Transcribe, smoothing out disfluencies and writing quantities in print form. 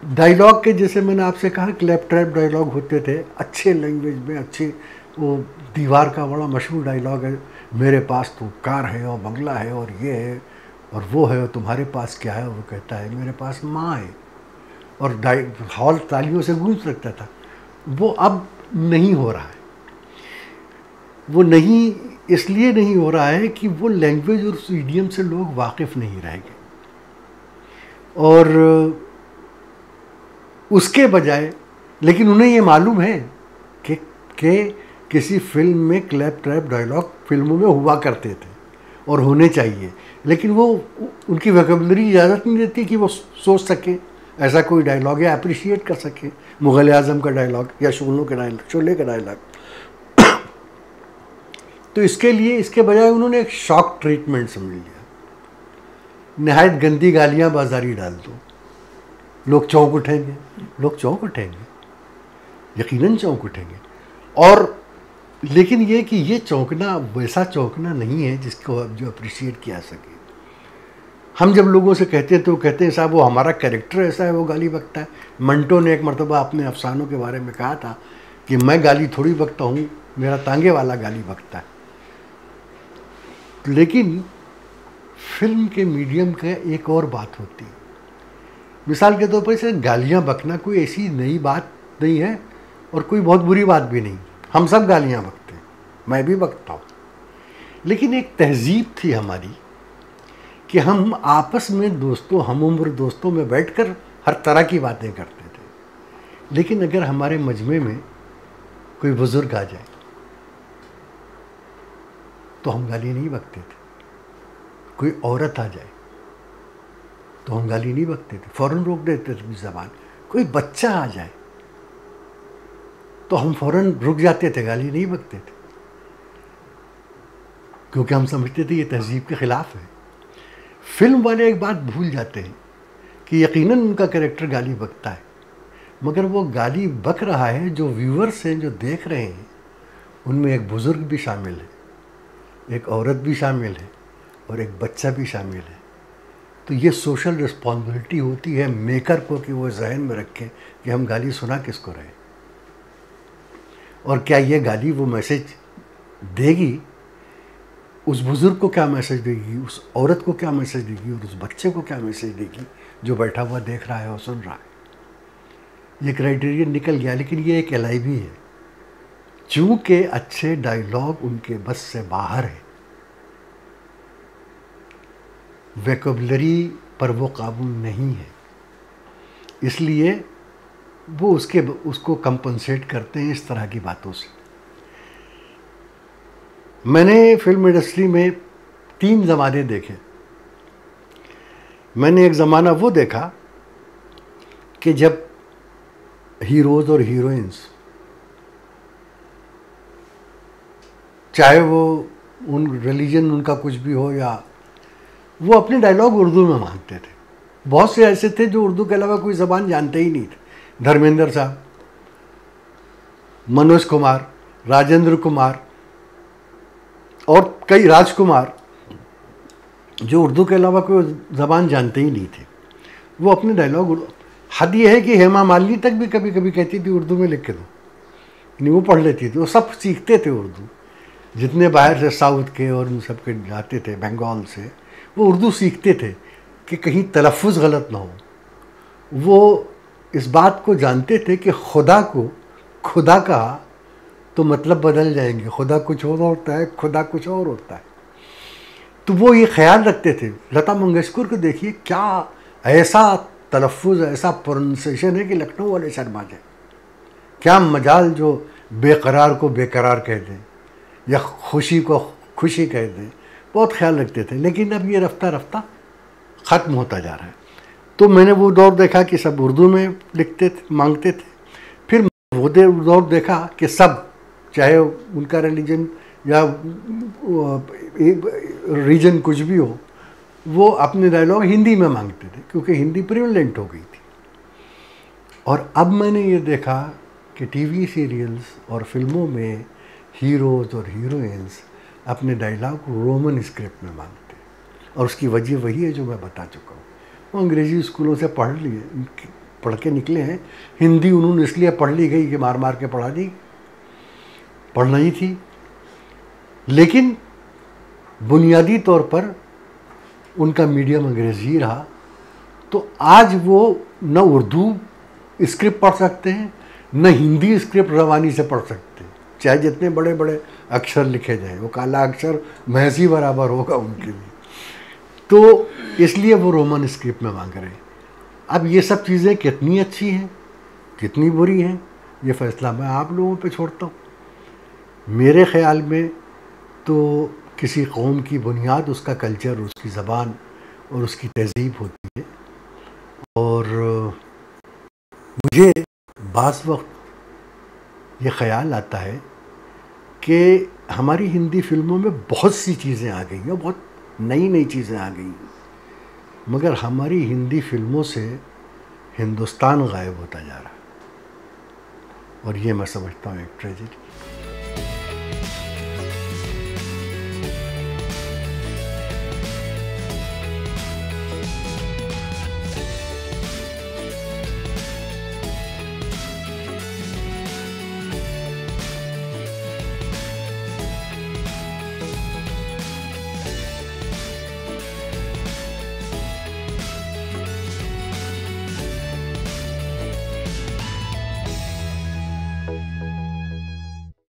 Dialogue के, जैसे मैंने आपसे कहा, क्लैप ट्रैप डायलॉग होते थे अच्छे लैंग्वेज में, अच्छे। वो दीवार का बड़ा मशहूर डायलॉग है, मेरे पास तो कार है और बंगला है और ये है और वो है, और तुम्हारे पास क्या है? वो कहता है मेरे पास माँ है। और हॉल तालियों से गूंज लगता था। वो अब नहीं हो रहा है। वो नहीं, इसलिए नहीं हो रहा है कि वो लैंग्वेज और उस इडियम से लोग वाकिफ़ नहीं रह गए, और उसके बजाय, लेकिन उन्हें ये मालूम है कि किसी फिल्म में क्लैप ट्रैप डायलॉग फिल्मों में हुआ करते थे और होने चाहिए, लेकिन वो उनकी वोकैबुलरी इजाज़त नहीं देती कि वो सोच सके ऐसा कोई डायलॉग या अप्रिशिएट कर सके मुग़ल आज़म का डायलॉग या शोले का डायलॉग। तो इसके लिए, इसके बजाय उन्होंने एक शॉक ट्रीटमेंट समझ लिया। नहायत गंदी गालियाँ बाजारी डाल दो, लोग चौंक उठेंगे, लोग चौंक उठेंगे, यकीनन चौंक उठेंगे। और लेकिन ये कि ये चौंकना वैसा चौंकना नहीं है जिसको जो अप्रिशिएट किया सके। हम जब लोगों से कहते हैं तो कहते हैं साहब वो हमारा कैरेक्टर ऐसा है, वो गाली बकता है। मंटो ने एक मरतबा अपने अफसानों के बारे में कहा था कि मैं गाली थोड़ी बकता हूँ, मेरा तांगे वाला गाली बकता है। लेकिन फिल्म के मीडियम का एक और बात होती है। मिसाल के तौर पर इसे गालियाँ बकना कोई ऐसी नई बात नहीं है और कोई बहुत बुरी बात भी नहीं। हम सब गालियाँ बकते हैं, मैं भी बकता हूँ। लेकिन एक तहजीब थी हमारी कि हम आपस में दोस्तों, हम उम्र दोस्तों में बैठकर हर तरह की बातें करते थे। लेकिन अगर हमारे मजमे में कोई बुज़ुर्ग आ जाए तो हम गाली नहीं बकते थे। कोई औरत आ जाए तो हम गाली नहीं बकते थे, फ़ौरन रोक देते थे ज़बान। कोई बच्चा आ जाए तो हम फ़ौरन रुक जाते थे, गाली नहीं बकते थे, क्योंकि हम समझते थे ये तहज़ीब के ख़िलाफ़ है। फिल्म वाले एक बात भूल जाते हैं कि यकीनन उनका कैरेक्टर गाली बकता है, मगर वो गाली बक रहा है, जो व्यूअर्स हैं, जो देख रहे हैं, उनमें एक बुज़ुर्ग भी शामिल है, एक औरत भी शामिल है और एक बच्चा भी शामिल है। तो ये सोशल रिस्पॉन्सिबिलिटी होती है मेकर को कि वो जहन में रखें कि हम गाली सुना किसको रहे, और क्या ये गाली वो मैसेज देगी, उस बुज़ुर्ग को क्या मैसेज देगी, उस औरत को क्या मैसेज देगी, और उस बच्चे को क्या मैसेज देगी जो बैठा हुआ देख रहा है और सुन रहा है। ये क्राइटेरियन निकल गया। लेकिन ये एक LIB है, चूँकि अच्छे डायलॉग उनके बस से बाहर है, वोकैबुलरी पर वो काबू नहीं है, इसलिए वो उसको कंपनसेट करते हैं इस तरह की बातों से। मैंने फिल्म इंडस्ट्री में 3 ज़माने देखे। मैंने एक ज़माना वो देखा कि जब हीरोज़ और हीरोइंस, चाहे वो रिलीजन उनका कुछ भी हो, या वो अपने डायलॉग उर्दू में मांगते थे। बहुत से ऐसे थे जो उर्दू के अलावा कोई ज़बान जानते ही नहीं थे। धर्मेंद्र साहब, मनोज कुमार, राजेंद्र कुमार और कई राजकुमार, जो उर्दू के अलावा कोई ज़बान जानते ही नहीं थे, वो अपने डायलॉग, हद ये है कि हेमा मालिनी तक भी कभी कभी कहती थी उर्दू में लिख के दो, नहीं वो पढ़ लेती थी। वो सब सीखते थे उर्दू, जितने बाहर से साउथ के और उन सब के जाते थे, बंगाल से, वो उर्दू सीखते थे कि कहीं तलफ़ुज़ गलत ना हो। वो इस बात को जानते थे कि खुदा को खुदा कहा तो मतलब बदल जाएंगे, खुदा कुछ और होता है, खुदा कुछ और होता है। तो वो ये ख्याल रखते थे। लता मंगेशकर को देखिए, क्या ऐसा तलफ़ुज़, ऐसा प्रोनाउंसिएशन है कि लखनऊ वाले शर्मा जाए। क्या मजाल जो बेकरार को बेकरार कह दें या खुशी को खुशी कह दें, बहुत ख्याल रखते थे। लेकिन अब ये रफ्ता रफ्ता ख़त्म होता जा रहा है। तो मैंने वो दौर देखा कि सब उर्दू में लिखते थे, मांगते थे। फिर वो दौर देखा कि सब, चाहे उनका रिलीजन या रीजन कुछ भी हो, वो अपने डायलॉग हिंदी में मांगते थे, क्योंकि हिंदी प्रिवेलेंट हो गई थी। और अब मैंने ये देखा कि टीवी सीरियल्स और फिल्मों में हीरोज़ और हीरोइंस अपने डायलॉग रोमन स्क्रिप्ट में मांगते हैं, और उसकी वजह वही है जो मैं बता चुका हूँ। वो अंग्रेज़ी स्कूलों से पढ़ लिए, पढ़ के निकले हैं। हिंदी उन्होंने इसलिए पढ़ ली गई कि मार मार के पढ़ा दी, पढ़ना ही थी। लेकिन बुनियादी तौर पर उनका मीडियम अंग्रेज़ी ही रहा। तो आज वो न उर्दू स्क्रिप्ट पढ़ सकते हैं, न हिंदी स्क्रिप्ट रवानी से पढ़ सकते हैं, चाहे जितने बड़े बड़े अक्षर लिखे जाएं। वो काला अक्षर महज ही बराबर होगा उनके लिए। तो इसलिए वो रोमन स्क्रिप्ट में मांग रहे हैं। अब ये सब चीज़ें कितनी अच्छी हैं, कितनी बुरी हैं, ये फैसला मैं आप लोगों पे छोड़ता हूँ। मेरे ख़्याल में तो किसी कौम की बुनियाद उसका कल्चर, उसकी ज़बान और उसकी तहज़ीब होती है। और मुझे बाज़ वक्त ये ख़्याल आता है कि हमारी हिंदी फिल्मों में बहुत सी चीज़ें आ गई हैं, बहुत नई नई चीज़ें आ गई हैं, मगर हमारी हिंदी फिल्मों से हिंदुस्तान गायब होता जा रहा है। और ये मैं समझता हूँ एक ट्रेजेडी।